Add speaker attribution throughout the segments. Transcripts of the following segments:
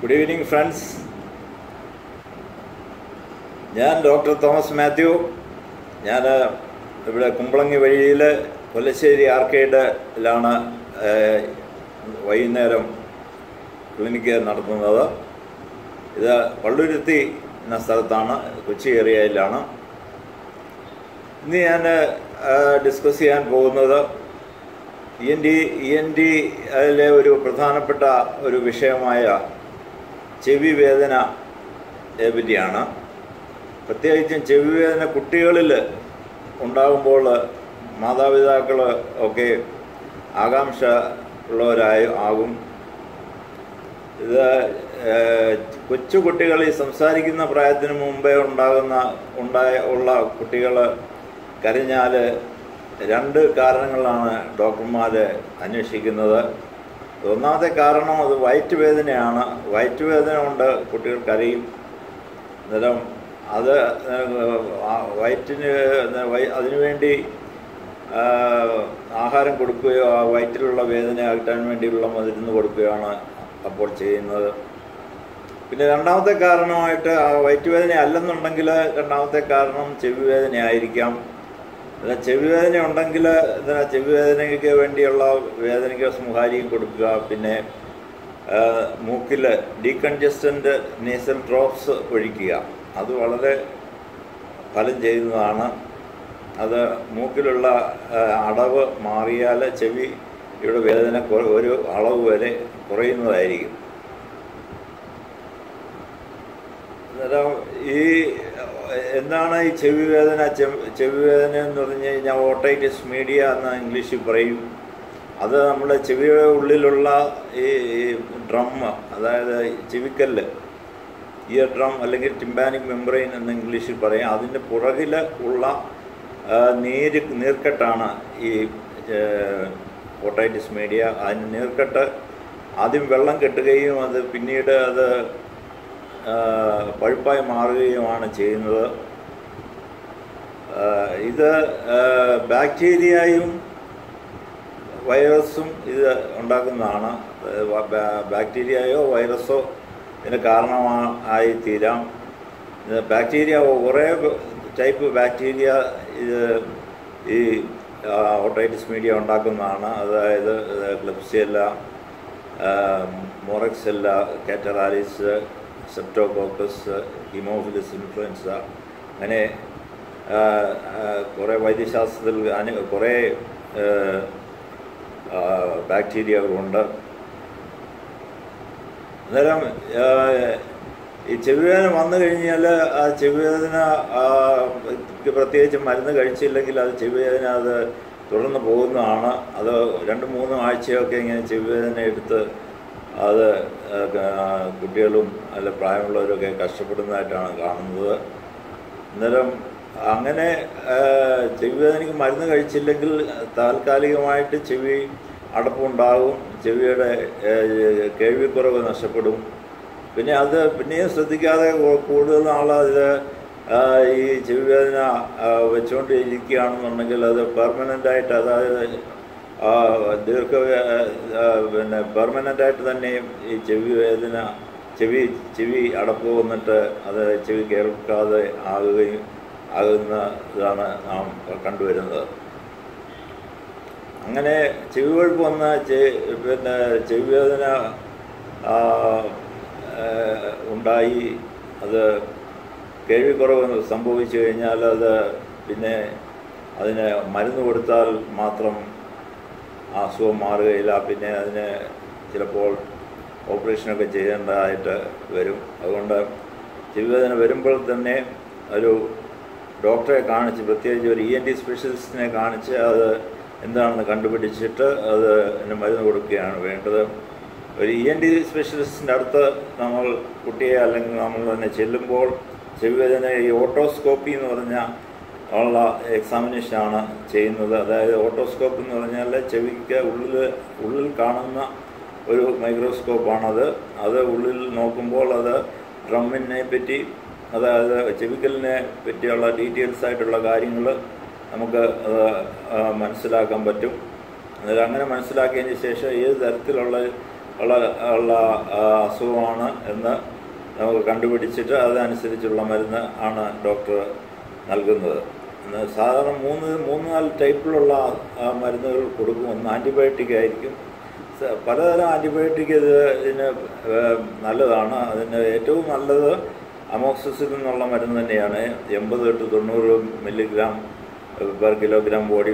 Speaker 1: Good evening friends. ഞാൻ doctor Thomas Mathew. ഞാൻ ഇവിടെ കുമ്പളങ്ങി വഴിയിൽ കൊല്ലശ്ശേരി ആർക്കേഡിലാണ് വൈകുന്നേരം ക്ലിനിക്ക് നടത്തുന്നത്. ഇത് പള്ളുരുത്തി എന്ന സ്ഥലത്താണ്, കൊച്ചി ഏരിയയിലാണ്. ഇന്ന് ഞാൻ ഡിസ്കസ് ചെയ്യാൻ പോകുന്നത് ENT അതിലെ ഒരു പ്രധാനപ്പെട്ട ഒരു വിഷയമായ ചെവി വേദനയെ പറ്റിയാണ്. പ്രത്യേകിച്ചും ചെവി വേദന കുട്ടികളിൽ ഉണ്ടാകുമ്പോൾ മാതാപിതാക്കൾ ഒക്കെ ആകാംക്ഷ ഉള്ളവരാകും. ഇത് കൊച്ചു കുട്ടികൾ ഈ സംസാരിക്കുന്ന പ്രായത്തിന് മുമ്പേ ഉള്ള കുട്ടികൾ കരഞ്ഞാൽ രണ്ട് കാരണങ്ങളാണ് ഡോക്ടർമാർ അന്വേഷിക്കുന്നത്. ഒന്നാമത്തെ കാരണം അത് വയറ്റ് വേദനയാണ്. വയറ്റ് വേദന കൊണ്ട് കുട്ടികൾ കരയും. അന്നേരം അത് അതിനുവേണ്ടി ആഹാരം കൊടുക്കുകയോ ആ വയറ്റിലുള്ള വേദന അകറ്റാൻ വേണ്ടിയുള്ള മരുന്ന് കൊടുക്കുകയാണ് അപ്പോൾ ചെയ്യുന്നത്. പിന്നെ രണ്ടാമത്തെ കാരണമായിട്ട് ആ വയറ്റുവേദന അല്ലെന്നുണ്ടെങ്കിൽ രണ്ടാമത്തെ കാരണം ചെവി വേദന ആയിരിക്കാം. ചെവി വേദന ഉണ്ടെങ്കിൽ ചെവി വേദനയ്ക്ക് വേണ്ടിയുള്ള വേദനയ്ക്ക് സംഹാരിയും കൊടുക്കുക. പിന്നെ മൂക്കിൽ ഡീകൺജസ്റ്റൻ്റ് നേസൽ ഡ്രോപ്സ് ഒഴിക്കുക. അത് വളരെ ഫലം ചെയ്യുന്നതാണ്. അത് മൂക്കിലുള്ള അടവ് മാറിയാൽ ചെവിയുടെ വേദന ഒരു അളവ് വരെ കുറയുന്നതായിരിക്കും. ഈ എന്താണ് ഈ ചെവി വേദന? ചെവി വേദന എന്ന് പറഞ്ഞു കഴിഞ്ഞാൽ ഓട്ടൈറ്റിസ് മീഡിയ എന്ന് ഇംഗ്ലീഷിൽ പറയും. അത് നമ്മുടെ ചെവിയുടെ ഉള്ളിലുള്ള ഈ ഡ്രം, അതായത് ചെവിക്കല്ല്, ഇയർ ഡ്രം അല്ലെങ്കിൽ ടിമ്പാനിക് മെംബ്രെയിൻ എന്ന് ഇംഗ്ലീഷിൽ പറയും. അതിൻ്റെ പുറകിൽ ഉള്ള നീർക്കെട്ടാണ് ഈ ഓട്ടൈറ്റിസ് മീഡിയ. അതിന് നീർക്കെട്ട് ആദ്യം വെള്ളം കെട്ടുകയും അത് പിന്നീട് അത് പഴുപ്പായി മാറുകയുമാണ് ചെയ്യുന്നത്. ഇത് ബാക്ടീരിയയും വൈറസും ഇത് ഉണ്ടാക്കുന്നതാണ്. ബാക്ടീരിയയോ വൈറസോ ഇതിന് കാരണമായി തീരാം. ബാക്ടീരിയ, കുറേ ടൈപ്പ് ബാക്ടീരിയ ഇത് ഈ ഓട്ടൈറ്റിസ് മീഡിയ ഉണ്ടാക്കുന്നതാണ്. അതായത് ക്ലെബ്സിയല്ല, മോറക്സെല്ല, കാറ്ററാലിസ്, സെപ്റ്റോകോക്കസ്, ഹീമോഫിലസ് ഇൻഫ്ലുവൻസ, അങ്ങനെ കുറേ വൈദ്യശാസ്ത്രത്തിൽ കുറേ ബാക്ടീരിയകളുണ്ട്. അന്നേരം ഈ ചെവിവേദന വന്നു കഴിഞ്ഞാൽ ആ ചെവിവേദന പ്രത്യേകിച്ച് മരുന്ന് കഴിച്ചില്ലെങ്കിൽ അത് ചെവിവേദന അത് തുടർന്ന് പോകുന്നതാണ്. അത് 2-3 ആഴ്ചയൊക്കെ ഇങ്ങനെ ചെവിവേദന എടുത്ത് അത് കുട്ടികളും അല്ല പ്രായമുള്ളവരൊക്കെ കഷ്ടപ്പെടുന്നതായിട്ടാണ് കാണുന്നത്. അന്നേരം അങ്ങനെ ചെവിവേദനയ്ക്ക് മരുന്ന് കഴിച്ചില്ലെങ്കിൽ താൽക്കാലികമായിട്ട് ചെവി അടപ്പുണ്ടാകും, ചെവിയുടെ കേൾവിക്കുറവ് നഷ്ടപ്പെടും. പിന്നെ അത് പിന്നെയും ശ്രദ്ധിക്കാതെ കൂടുതൽ നാളത് ഈ ചെവിവേദന വെച്ചുകൊണ്ടിരിക്കുകയാണെന്നുണ്ടെങ്കിൽ അത് പെർമനൻ്റായിട്ട്, അതായത് പെർമനൻ്റായിട്ട് തന്നെ ഈ ചെവി അടപ്പ് വന്നിട്ട് അത് ചെവി കേൾക്കാതെ ആകുന്നതാണ് നാം കണ്ടുവരുന്നത്. അങ്ങനെ ചെവി കൊഴുപ്പ് വന്ന ചെവിവേദന ഉണ്ടായി അത് കേൾവിക്കുറവ് സംഭവിച്ചു കഴിഞ്ഞാൽ അത് പിന്നെ അതിന് മരുന്ന് കൊടുത്താൽ മാത്രം അസുഖം മാറുകയില്ല. പിന്നെ അതിന് ചിലപ്പോൾ ഓപ്പറേഷനൊക്കെ ചെയ്യേണ്ടതായിട്ട് വരും. അതുകൊണ്ട് ചെവിവേദന വരുമ്പോൾ തന്നെ ഒരു ഡോക്ടറെ കാണിച്ച്, പ്രത്യേകിച്ച് ഒരു ENT സ്പെഷ്യലിസ്റ്റിനെ കാണിച്ച് അത് എന്താണെന്ന് കണ്ടുപിടിച്ചിട്ട് അതിന് മരുന്ന് കൊടുക്കുകയാണ് വേണ്ടത്. ഒരു ENT സ്പെഷ്യലിസ്റ്റിൻ്റെ അടുത്ത് നമ്മൾ കുട്ടിയെ അല്ലെങ്കിൽ നമ്മൾ തന്നെ ചെല്ലുമ്പോൾ ചെവിവേദന ഈ ഓട്ടോസ്കോപ്പി എന്ന് പറഞ്ഞാൽ ഉള്ള എക്സാമിനേഷനാണ് ചെയ്യുന്നത്. അതായത് ഓട്ടോസ്കോപ്പ് എന്ന് പറഞ്ഞാൽ ചെവിക്ക് ഉള്ളിൽ കാണുന്ന ഒരു മൈക്രോസ്കോപ്പാണത്. അത് ഉള്ളിൽ നോക്കുമ്പോൾ അത് ഡ്രമ്മിനെ പറ്റി, അതായത് ചെവിക്കലിനെ പറ്റിയുള്ള ഡീറ്റെയിൽസ് ആയിട്ടുള്ള കാര്യങ്ങൾ നമുക്ക് മനസ്സിലാക്കാൻ പറ്റും. അങ്ങനെ മനസ്സിലാക്കിയതിന് ശേഷം ഏത് തരത്തിലുള്ള ഉള്ള ഉള്ള അസുഖമാണ് എന്ന് നമുക്ക് കണ്ടുപിടിച്ചിട്ട് അതനുസരിച്ചുള്ള മരുന്ന് ആണ് ഡോക്ടർ നൽകുന്നത്. സാധാരണ മൂന്ന് നാല് ടൈപ്പിലുള്ള മരുന്നുകൾ കൊടുക്കും. ഒന്ന് ആൻറ്റിബയോട്ടിക് ആയിരിക്കും. പലതരം ആൻറ്റിബയോട്ടിക് ഇതിന് നല്ലതാണ്. അതിന് ഏറ്റവും നല്ലത് അമോക്സിസിലിൻ എന്നുള്ള മരുന്ന് തന്നെയാണ്. 80 to 90 milligram per kilogram body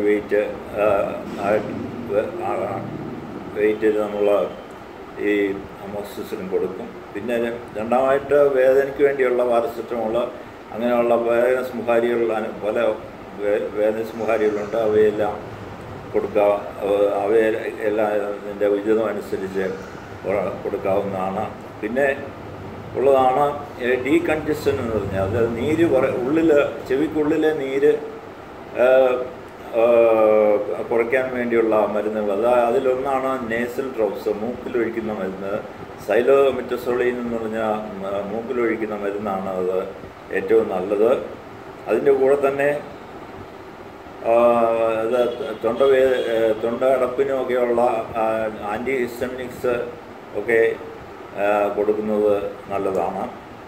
Speaker 1: വെയിറ്റിൽ നമ്മൾ ഈ അമോക്സിസിലിൻ കൊടുക്കും. പിന്നെ രണ്ടാമായിട്ട് വേദനയ്ക്ക് വേണ്ടിയുള്ള പാരസെറ്റമോൾ, അങ്ങനെയുള്ള വേദനസ്മുഹാരികൾ, പല വേദനസ്മുഹാരികളുണ്ട്. അവയെല്ലാം കൊടുക്കുക. അവയെല്ലാം ഇതിൻ്റെ ഉചിതം അനുസരിച്ച് കൊടുക്കാവുന്നതാണ്. പിന്നെ ഉള്ളതാണ് ഡീകൺജസ്റ്റൻ എന്ന് പറഞ്ഞാൽ, അതായത് നീര് ചെവിക്കുള്ളിലെ നീര് കുറയ്ക്കാൻ വേണ്ടിയുള്ള മരുന്നുകൾ. അതിലൊന്നാണ് നേസൽ ഡ്രോപ്സ്, മൂക്കിലൊഴിക്കുന്ന മരുന്ന്. സൈലോമെറ്റസോളിൻ എന്ന് പറഞ്ഞാൽ മൂക്കിലൊഴിക്കുന്ന മരുന്നാണ്. അത് ഏറ്റവും നല്ലത്. അതിൻ്റെ കൂടെ തന്നെ തൊണ്ട അടപ്പിനുമൊക്കെയുള്ള ആൻറ്റി ഹിസ്റ്റമിനിക്സ് ഒക്കെ കൊടുക്കുന്നത് നല്ലതാണ്.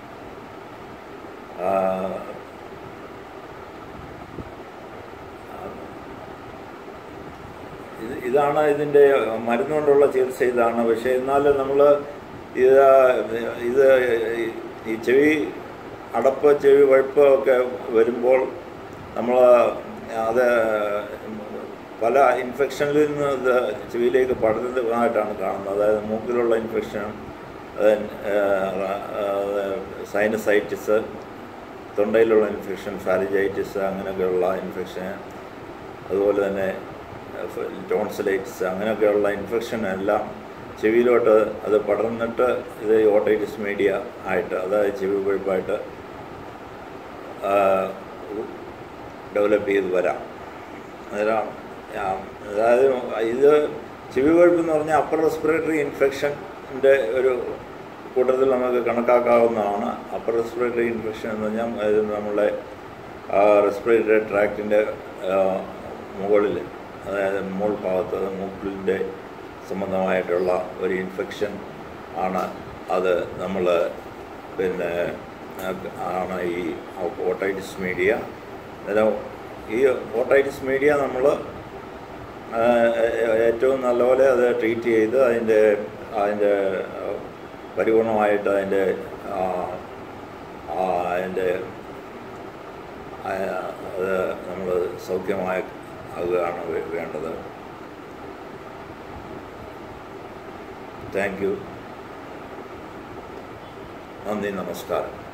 Speaker 1: ഇതാണ് ഇതിൻ്റെ മരുന്ന് കൊണ്ടുള്ള ചികിത്സ ഇതാണ്. പക്ഷേ എന്നാലും നമ്മൾ ഈ ചെവി അടപ്പ്, ചെവി വഴുപ്പ് ഒക്കെ വരുമ്പോൾ നമ്മൾ അത് പല ഇൻഫെക്ഷനിൽ നിന്ന് ഇത് ചെവിയിലേക്ക് പടരുന്നതായിട്ടാണ് കാണുന്നത്. അതായത് മൂക്കിലുള്ള ഇൻഫെക്ഷൻ, സൈനസൈറ്റിസ്, തൊണ്ടയിലുള്ള ഇൻഫെക്ഷൻ, ഫാരിജൈറ്റിസ്, അങ്ങനെയൊക്കെയുള്ള ഇൻഫെക്ഷൻ, അതുപോലെ തന്നെ ടോൺസിലൈറ്റിസ്, അങ്ങനെയൊക്കെയുള്ള ഇൻഫെക്ഷൻ എല്ലാം ചെവിയിലോട്ട് അത് പടർന്നിട്ട് ഇത് ഓട്ടൈറ്റിസ് മീഡിയ ആയിട്ട്, അതായത് ചെവി പഴുപ്പായിട്ട് ഡെവലപ്പ് ചെയ്ത് വരാം. അതായത് ഇത് ചെവി പഴുപ്പ് എന്ന് പറഞ്ഞാൽ അപ്പർ റെസ്പിറേറ്ററി ഇൻഫെക്ഷൻ്റെ ഒരു കൂട്ടത്തിൽ നമുക്ക് കണക്കാക്കാവുന്നതാണ്. അപ്പർ റെസ്പിറേറ്ററി ഇൻഫെക്ഷൻ എന്ന് പറഞ്ഞാൽ നമ്മളെ റെസ്പിറേറ്ററി ട്രാക്റ്റിൻ്റെ മുകളിൽ, അതായത് മുകൾ ഭാഗത്ത് മൂക്കിൻ്റെ സംബന്ധമായിട്ടുള്ള ഒരു ഇൻഫെക്ഷൻ ആണ്. അത് നമ്മൾ ആണ് ഈ ഓട്ടൈറ്റിസ് മീഡിയ. ഈ ഓട്ടൈറ്റിസ് മീഡിയ നമ്മൾ ഏറ്റവും നല്ലപോലെ അത് ട്രീറ്റ് ചെയ്ത് അതിൻ്റെ പരിപൂർണമായിട്ട് അതിൻ്റെ അത് നമ്മൾ സൗഖ്യമാകുകയാണ് വേണ്ടത്. Thank you. നന്ദി, നമസ്കാരം.